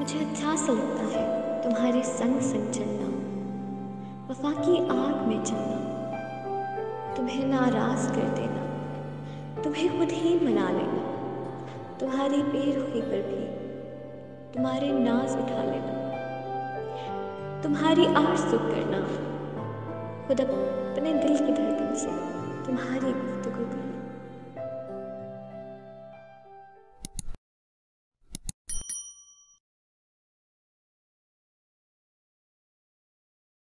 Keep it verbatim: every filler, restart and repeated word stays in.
मुझे अच्छा सा लगता है तुम्हारे संग संग चलना, वफा की आग में चलना, तुम्हें नाराज कर देना, तुम्हें खुद ही मना लेना, तुम्हारी बेरुखी पर भी तुम्हारे नाज उठा लेना, तुम्हारी आह सुख करना, खुद अपने दिल की धड़कन से तुम्हारी